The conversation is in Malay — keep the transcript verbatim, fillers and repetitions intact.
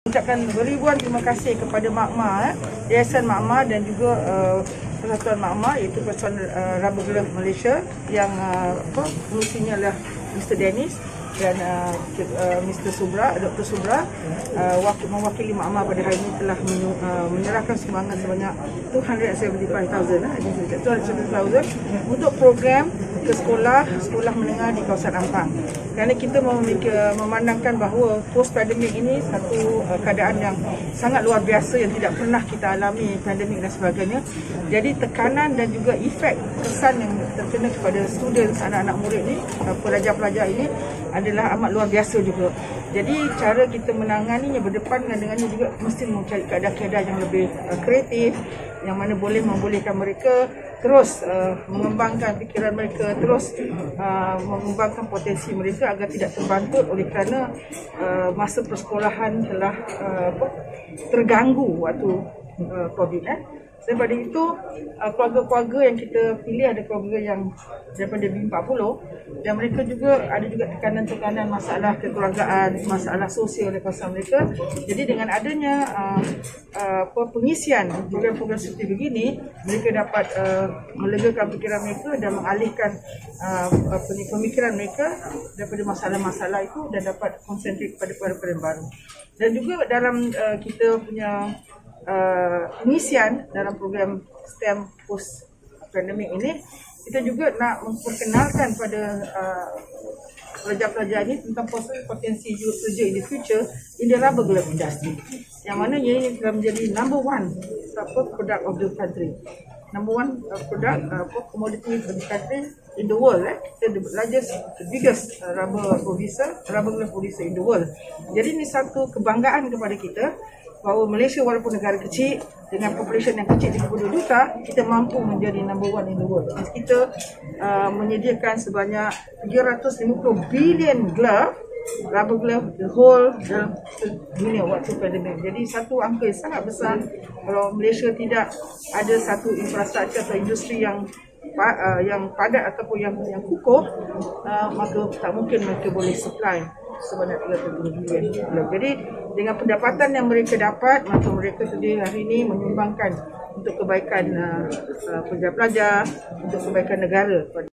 Ucapkan beribuan terima kasih kepada Makma, eh, Yayasan Makma dan juga uh, Persatuan Makma, iaitu Persatuan uh, Rubber Glove Malaysia yang uh, apa, pengurusinya adalah Mister Dennis dan uh, uh, Mister Subra, Doktor Subra, uh, wakil, mewakili Makma pada hari ini telah menyu, uh, menyerahkan sumbangan sebanyak two hundred seventy-five thousand eh, two hundred seventy-five thousand untuk program ke sekolah, sekolah menengah di kawasan Ampang. Kerana kita memikir, memandangkan bahawa post-pandemik ini satu uh, keadaan yang sangat luar biasa yang tidak pernah kita alami, pandemik dan sebagainya. Jadi tekanan dan juga efek kesan yang terkena kepada students, anak-anak murid ni, uh, pelajar-pelajar ini adalah amat luar biasa juga. Jadi cara kita menanganinya, berdepan dengannya juga mesti mencari keadaan-keadaan yang lebih uh, kreatif, yang mana boleh membolehkan mereka terus uh, mengembangkan fikiran mereka, terus uh, mengembangkan potensi mereka agar tidak terbantut oleh kerana uh, masa persekolahan telah uh, terganggu waktu uh, COVID. Eh. Daripada itu, uh, keluarga-keluarga yang kita pilih ada keluarga yang daripada B empat puluh dan mereka juga ada juga tekanan-tekanan masalah kekeluargaan, masalah sosial di kawasan mereka. Jadi dengan adanya uh, uh, pengisian program-program seperti begini, mereka dapat uh, melegakan fikiran mereka dan mengalihkan uh, pemikiran mereka daripada masalah-masalah itu dan dapat konsentrik kepada perkara yang baru. Dan juga dalam uh, kita punya Uh, pengisian dalam program STEM post pandemic ini, kita juga nak memperkenalkan pada uh, pelajar-pelajar ini tentang potensi kerja in the future in the rubber glove industry, yang mana ini telah menjadi number one product of the country, number one uh, product uh, commodity of the country in the world. Eh? The largest, the biggest uh, rubber producer, rubber glove producer in the world. Jadi ini satu kebanggaan kepada kita bahawa Malaysia walaupun negara kecil dengan population yang kecil tiga puluh dua juta, kita mampu menjadi number one in the world. Kita uh, menyediakan sebanyak tiga ratus lima puluh billion glove, rubber glove, the whole dalam dunia waktu pandemik. Jadi satu angka yang sangat besar. Kalau Malaysia tidak ada satu infrastruktur atau industri yang uh, yang padat ataupun yang yang kukuh, uh, maka tak mungkin mereka boleh supply sebanyak tiga puluh bilion. Jadi dengan pendapatan yang mereka dapat, maka mereka sendiri hari ini menyumbangkan untuk kebaikan uh, uh, pelajar-pelajar, untuk kebaikan negara.